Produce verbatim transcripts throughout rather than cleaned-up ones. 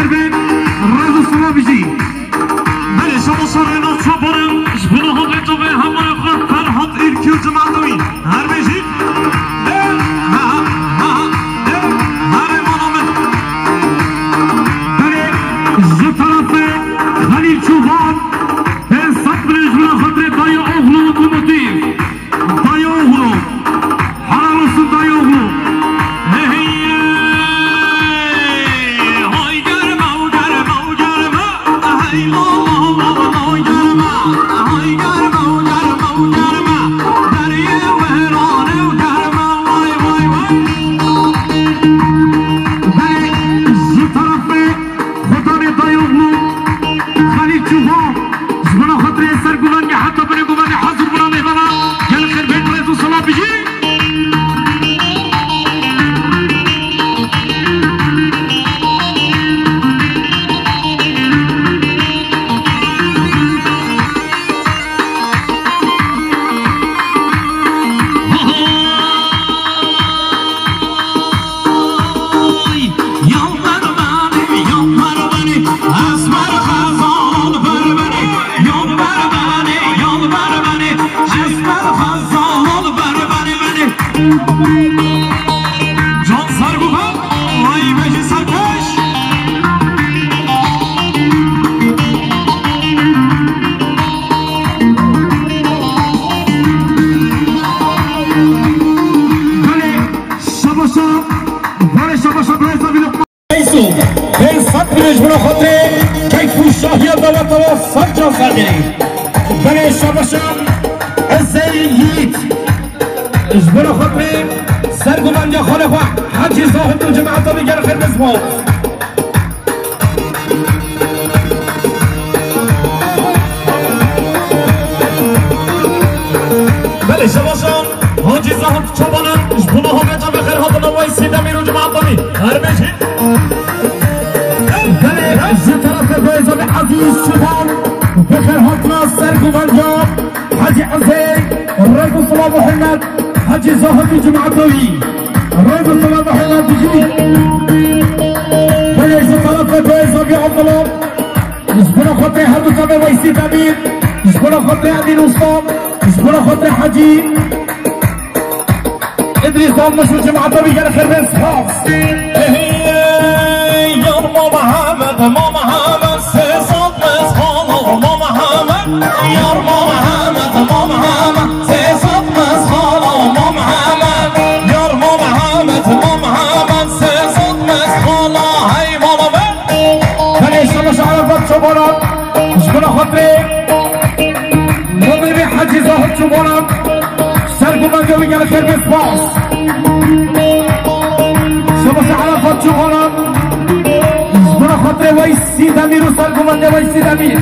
خربين الرئيس الصلاة بيجي بلي شما صارينا تصبرن جبنا هاد لطبي همون افغان فرحات إلكيو جماعتوين هر بيجي خليل شوفان بين صبر جبنا خطري دايا أغلو لوكوموتيف دايا أغلو حرام الصن دايا أغلو هي هاي جرمة وجرمة وجرمة هاي الله الله الله جرمة هاي جرمة وجرمة وجرمة دريا وهرانة وجرمة واي واي واي زي طرفي خطري دايا أغلو خليل شوفان جبنا خطري سر قواني حتى بني قواني حاضر بنا مهدنا قال خير بيت رئيس الصلاة بيجي Can Sarguhan, vay beşi sarkaş. Böyle şabaşa, böyle şabaşa böyle sabili. Neyse, ben satmıyoruz bunu khotre, keyfu şahiye dava dava sarcan sargili. Böyle şabaşa, ezey yiğit. جبنا خطري سرقمان يا خلفاء حجي صاحب الجماعة طبيعي الخير باسمه بلي شباشان حجي صاحب شبانا جبنا خطري بخير هذا ويسي دمير الجماعة طبيعي هرمشي بلي زي طرف الرئيس عزيز شبان بخير هذا سرقمان يا حجي عزيز الرئيس صلاح محمد حجي زاهد الجماعتوي الرئيس صلاح محمد بيجي بليش طرف الرئيس ابي عبد الله جبنا خطي هذا تبع ويسي دمير جبنا خطي امين وصام جبنا خطي حجي ادريس عم مشهور جماعتوي قال خير بس خاص يا ماما محمد ماما محمد سيصاد مسخال ماما محمد يا ماما محمد ماما محمد سيصاد مسخال ماما محمد يا ماما محمد ماما محمد سيصاد مسخال هاي ماما بليش مش عرفت شبانا جبنا خطري مضربي حجي زاهد شبانا سرقوا من جوي قال خير بس باص شبش عرفت شبانا جبنا خطري ويسي دمير وسرقوا من ويسي دمير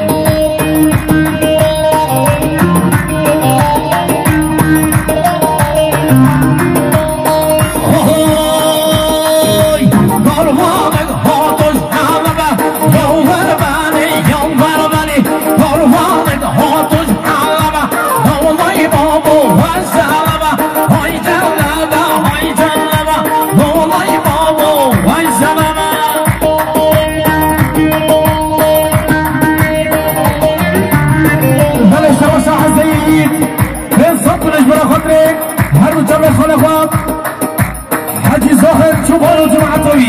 خلفات حجي زاهد شبان الجماعتوي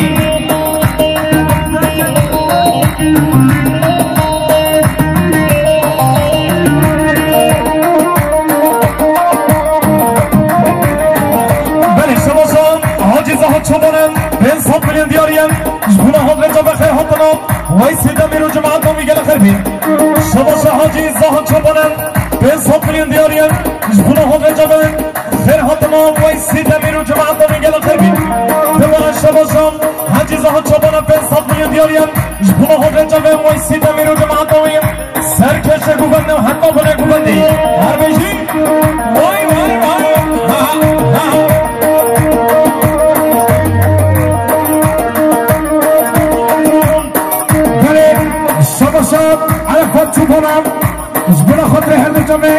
بلي شباشان حجي زاهد شبان بين صب من دياريان جبنا هاد رجا بخير هاتنا ويسي دمير الجماعتوي قال خير بين شباشا حجي زاهد شبان بين صب من دياريان جبنا هاد رجا خير هاتنا ويسي دمير الجماعتوي قال خير بين دمار شباشان حجي زاهد شبان بين صب من دياريان جبنا هاد رجا ويسي دمير الجماعتوي سركش قوبند حتى بنا قوبندي هر بيجي واي واي واي شباشان على خط شبانا جبنا خطري هل الجميع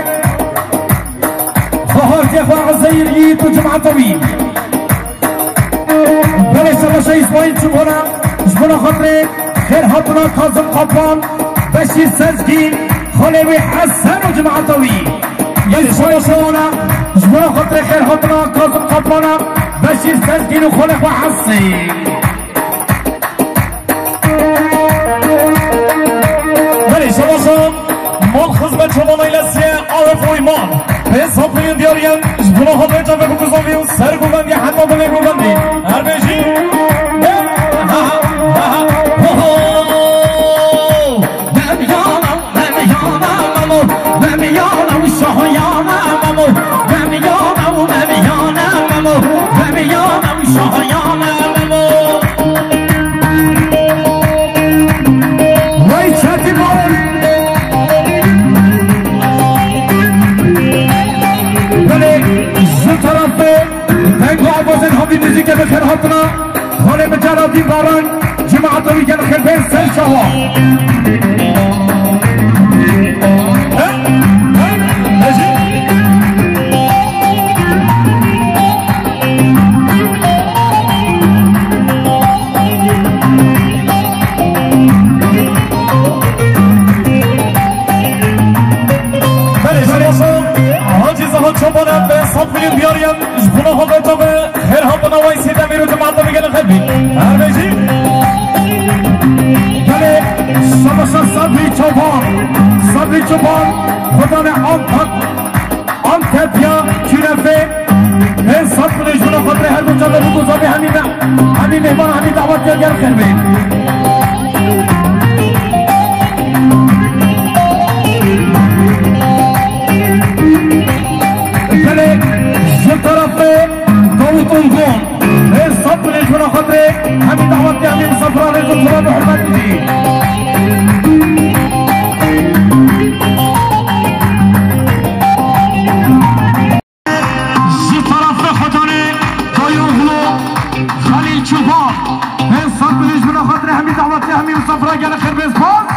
ظهرت يا اخوان عزير ييت وجماعتوي بلي شباشا اسماعيل شبانا جبنا خطري خير هاتنا كاظم قبان بشير سزگین خلوی حسن و جماعتوی یزشوی شوانا جمعه خطر خير هاتنا كاظم قبانا بشير سزگین و خلوی حسن بله شباشم مال خزمت شما نیلسیه عرف و ایمان به حساب کنید دیاریم جمعه خطر جمعه بگذامی و سرگوبندی حتی بگوبندی هر بیشی موزیک بخیر هاتنا خاله مجرادی باران جماعتوی گل خیر بین سر شوا شبانم به حساب کنید بیاریم جبونه ها به تو به خیر ها بنا وایسیده میرو جماعت بگل خیر بید هر بیشی بله شباشا صبری چوبان صبری چوبان خدا نه آن تک آن تپیا کنفه به حساب کنید جبونه خود هر دو جا به بگوزا به همین همین مهمان همین دعوت گل خیر بید جل طرف داوود اونگون حساب کنید جونا خاطر همین دعوت همین مسافران عزت خدا به حرمت میدی جل طرف خدانه دایوغلو خلیل چوبان حساب کنید جونا خاطر همین دعوت همین مسافران گل خیر بیز باز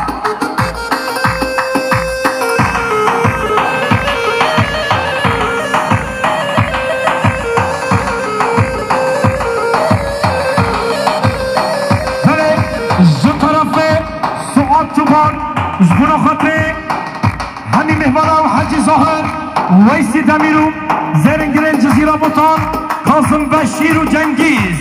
جبنا خاطر همین مهمانا و حاجی ظاهر ویسی دمیرو زرنگرین جزیره بطان قاسم بشیر و جنگیز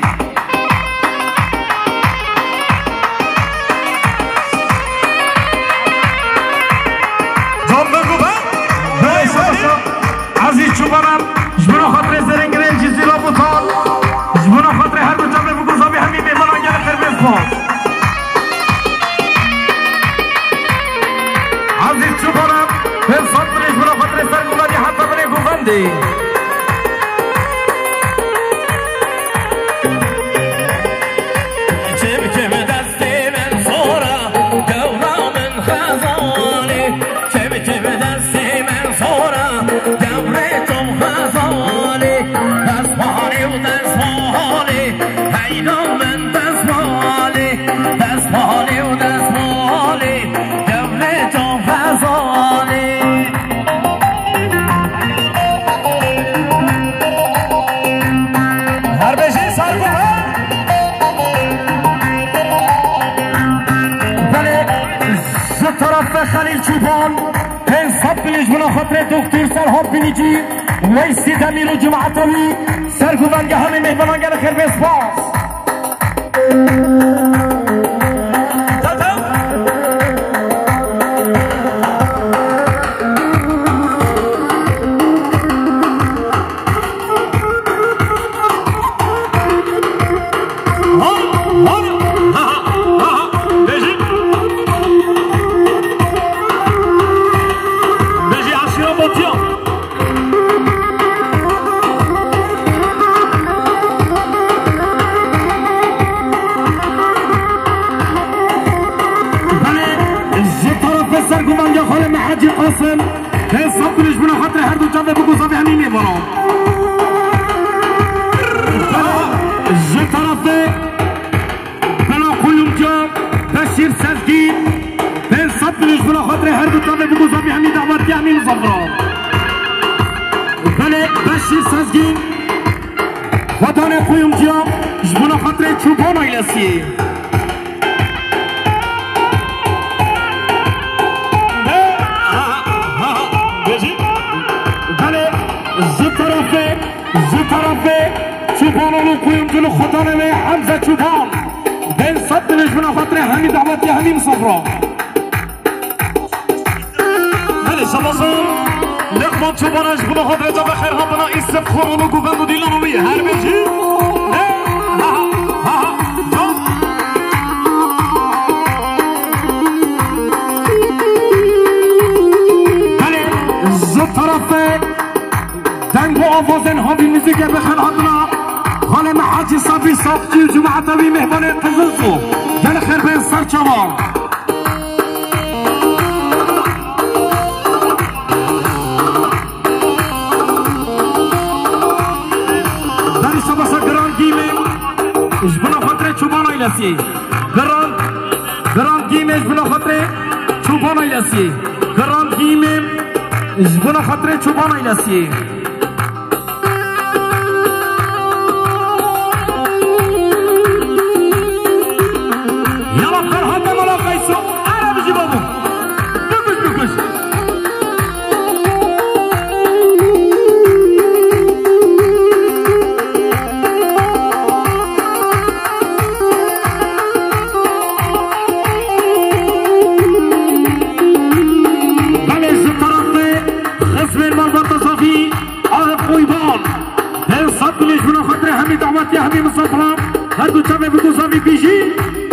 جان بگو با عزیز چوبانم جبنا خاطر زرنگرین جزیره بطان جبنا خاطر هر دو جامعه بگوزا به همین مهمانا گل خیر بیز باز عزیز چوبانم به صدرش برا خاطر سرگوبندی حتی بره گوبندی خلیل چوبان حساب کنید جونا خاطر دکتر سرهاب بینیجی ویسی دمیر و جماعتوی سرگوبنگه همه مهمانان گل خیر بیز باز قاسم حساب کنید جبنا خاطر هر دو جامعه بگوزا به همین میبرم جل طرف بلا قیوم جا بشیر سزگین حساب کنید جبنا خاطر هر دو جامعه بگوزا به همین دعوت به همین مصافران بله بشیر سزگین خدانه قیوم جا جبنا خاطر چوبان ایلسیه زي طرفه زي طرفه شوفان ولو قيم جلو خطانه حمزه شوفان بين صد ليش من خاطري حمي دعوتي حميم صفراء هلي شبصون لقمان شوفانش بنا خاطري جاب خير هبنا اسف خورونو قوبندو ديلانوي هر بيجي دنگو آوازن هاوی موزیک بخن هاتنا خاله محاجی صافی صافی جمعه تاوی مهمان قزلزو گل خیر به سر چوان داری شباشا گران گیمه اجبنا خاطره چوبان ایلسی گران گران گیمه اجبنا خاطره چوبان ایلسی گران گیمه اجبنا خاطره چوبان ایلسی يا حبيبي مصطفى هردو تشافي بدو صافي بيجي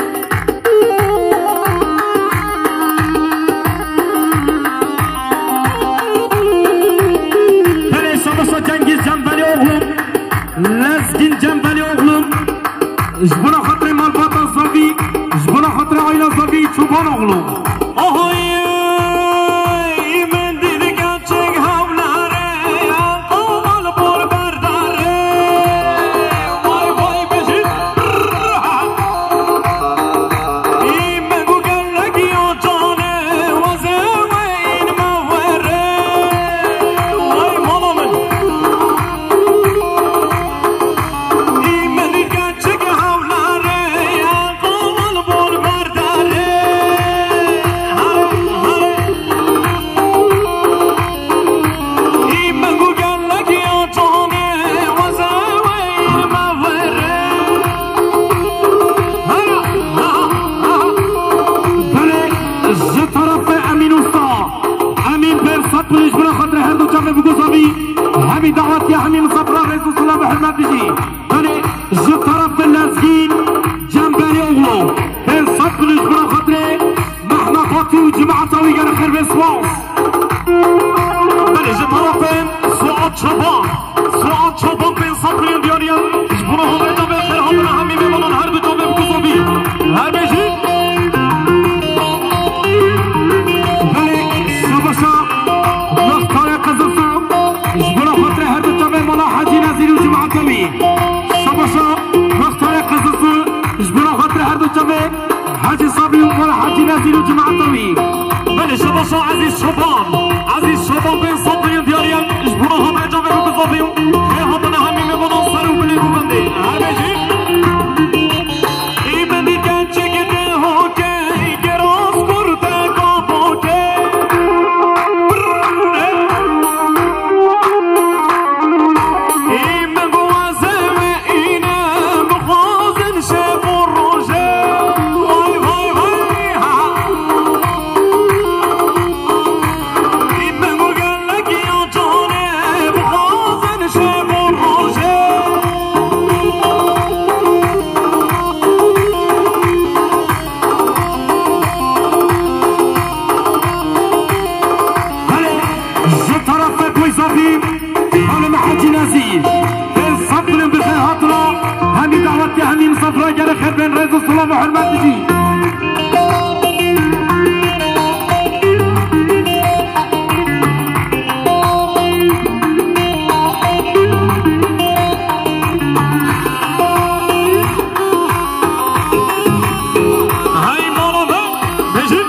بلي شبصة جنجيز جنبالي اوغلوم لازقين جنبالي اوغلوم جبنا خاطري مالباطا صافي جبنا خاطري عيلة صافي تشوفان اوغلوم حمي دعوت يا حمي مصبرة رئيس الصلاة محمد بيجي هاني جو طرف اللازقين جنبالي اوغلو بين صدق الجبرة خطري مهما فاتي وجماعة طويقة نخير بين سواس هاني جو طرفين سعاد شبان سعاد شبان بين صدق الانديانيا جبرة هبيتا بين خير هبنا حمي ميمانان هردو جوبي بكوزوبي هاي بيجي هاني سبشا مختار قزلسا جبنا خاطري هردو تابع ملا حاجي نازيري وجماعة كمي شباشا مختار قزلسا جبنا خاطري هردو تابع حاجي صابي وملا حاجي نازيري وجماعة كمي بلي شباشا عزيز شبان عزيز شبان بين صبري دياريا جبنا هبع جابي وكزابي هي هبنا همي مبنا صاروا بلي بوبندي هاي بيجي ايمني كان چكده هوكي گراس کرده کابوكي همين صفرا جرى خير بين رئيس الصلاة محمد بيجي هاي مولانا بيجي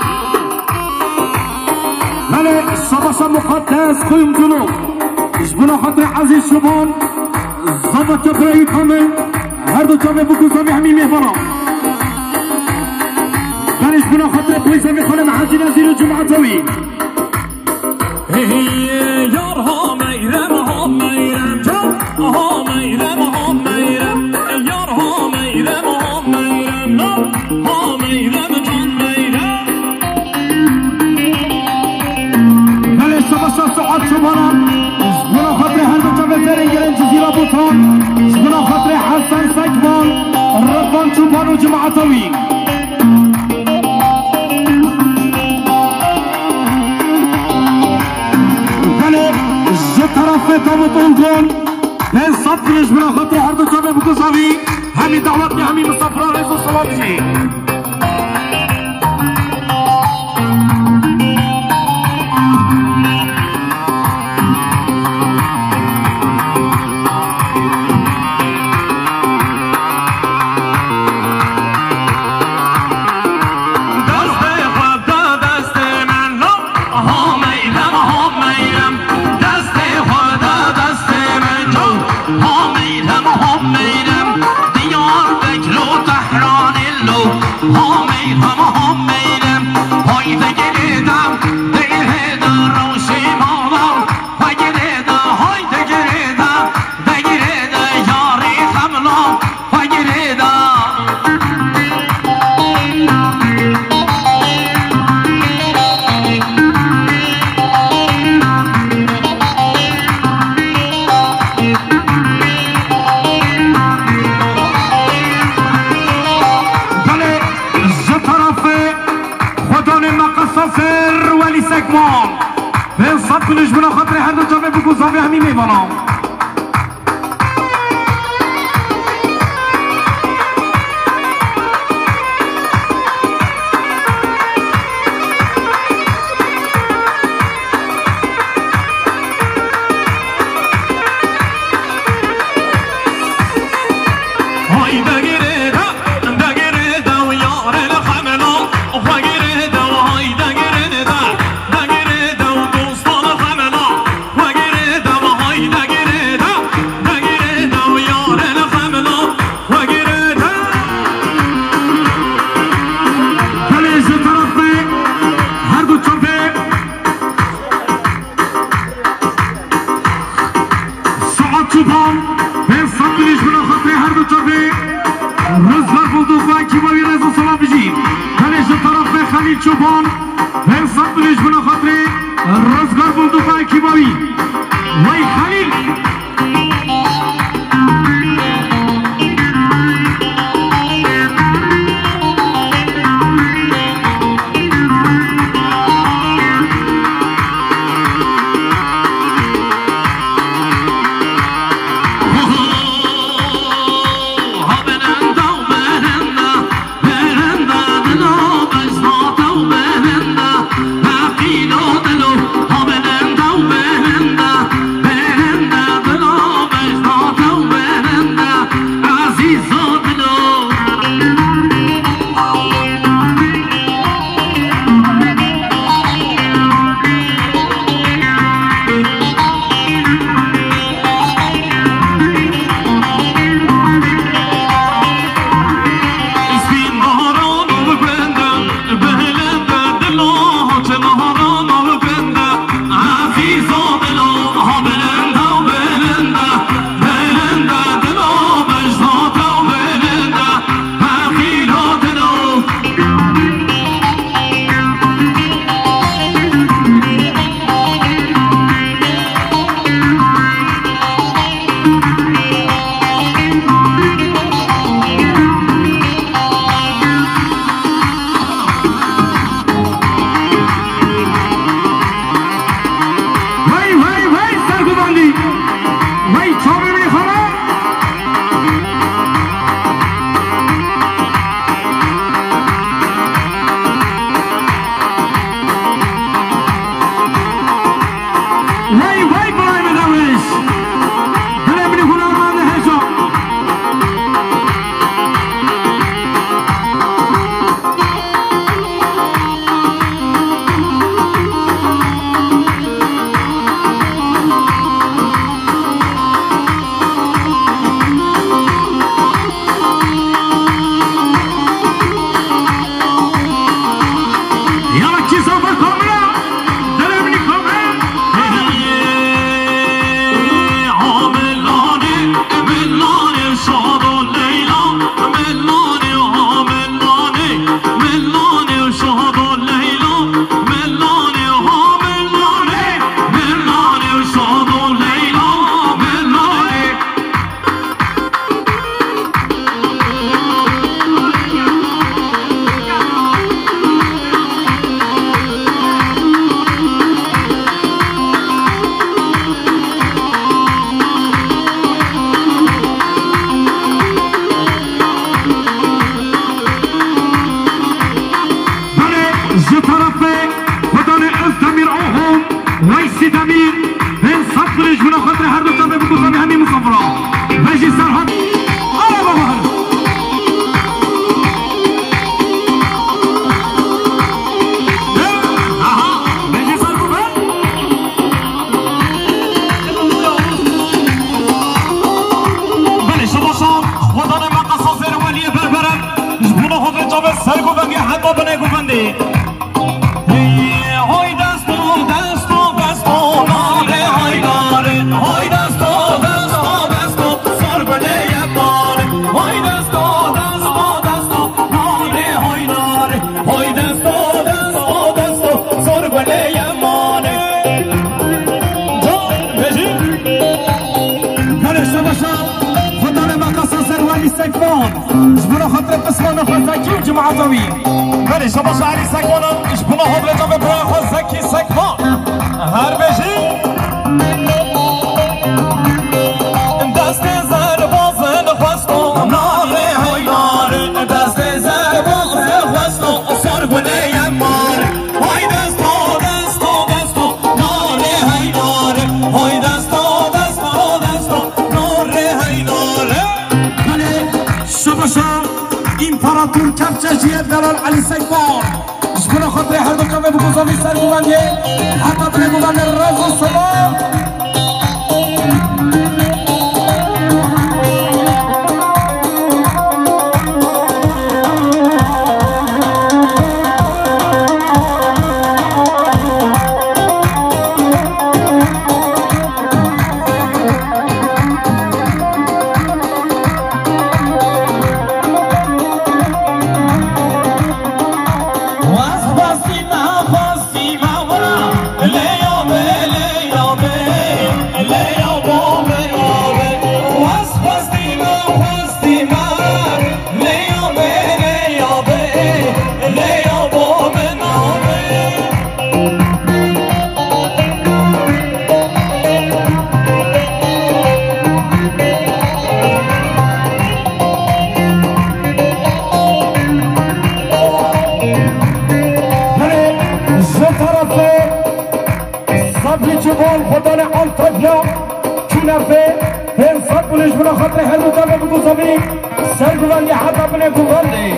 هلا الشباشة مقدس قيم جنوب جبنا خاطر عزيز شبان ضبط جبرائيل كامل هردو جامعه بكوزامي همي مهمانا دانش بنا خاطر بويزامي خانم حاجي نازير و جمعه توي هي يارهامي میرم ها میرم ها میرم ها میرم یار ها میرم ها میرم ها میرم جان میرم بله شباشا ساعت شمارم زبنا خاطر هر دو جبه برنگرن جزیرا بوتان زبنا خاطر حسن سکمان رفان چوبان و جماعتوی بله جه طرف دامت اونگون من صد کنش بنا خاطر هر دو جبه بگذاوی همی دعوت به همی مصطفی رئیس و سلام جی کنش بنا خاطر هر دو جامعه بگذاوی همی میبانم چوبان من صد بلیش بنا خاطره روزگار بلدو پای کیباوی وای خلیل برنده برنده دلو بزناته و برنده بگوانده های دست و دست و دست و ناره های ناره های دست و دست و دست و سر بده یکاره های دست و دست و دست و ناره های ناره های دست و دست و دست و سر بده یکاره جان بجی کنشته باشم خدار مقصد سروانی سکفان جبرا خطر قسمان خزکی و جماعتوی بله شما شهری سکوانم ایش بنا حضر جا به برای خود زکی سکوان هر بشی دست زر بازن خواستم ناره های ناره دست زر بازن خواستم سر بده یماره های دست و دست و دست و ناره های ناره های دست و دست و دست و ناره های ناره بله شما شما امپراتور کفچشی دلال علی سکفان جبرا خطر هر دو جامعه بگذامی سر بوانده حتی بله بوانده رز و سلام خدان آنتاجیا چونفه هنسات بلش بنا خطر هر مطابع بگذامی سرگوانی حتا بنا گوانده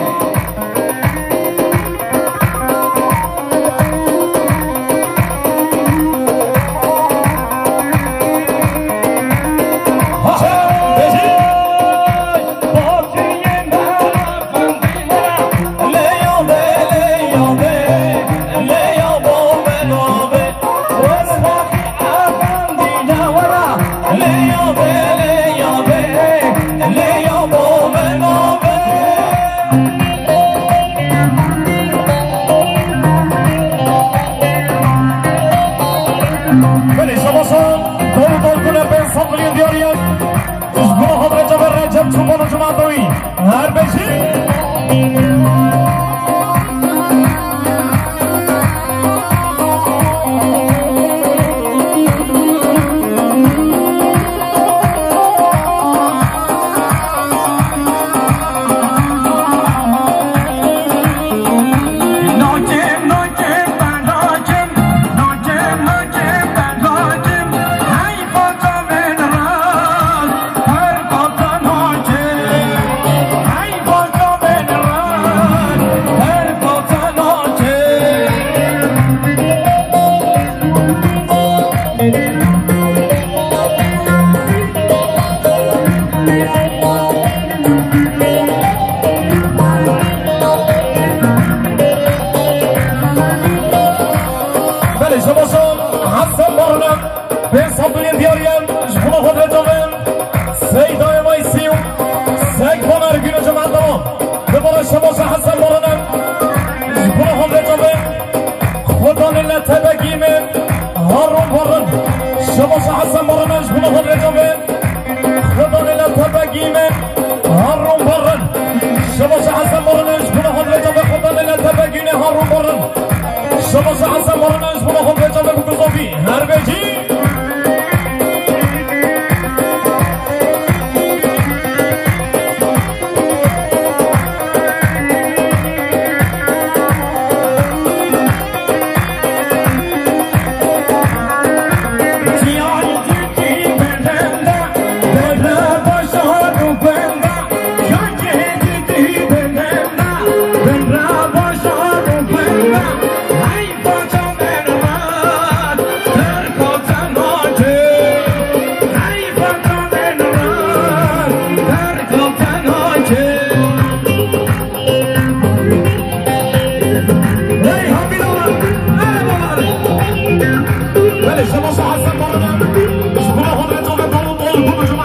هر بشی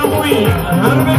ابوي هربي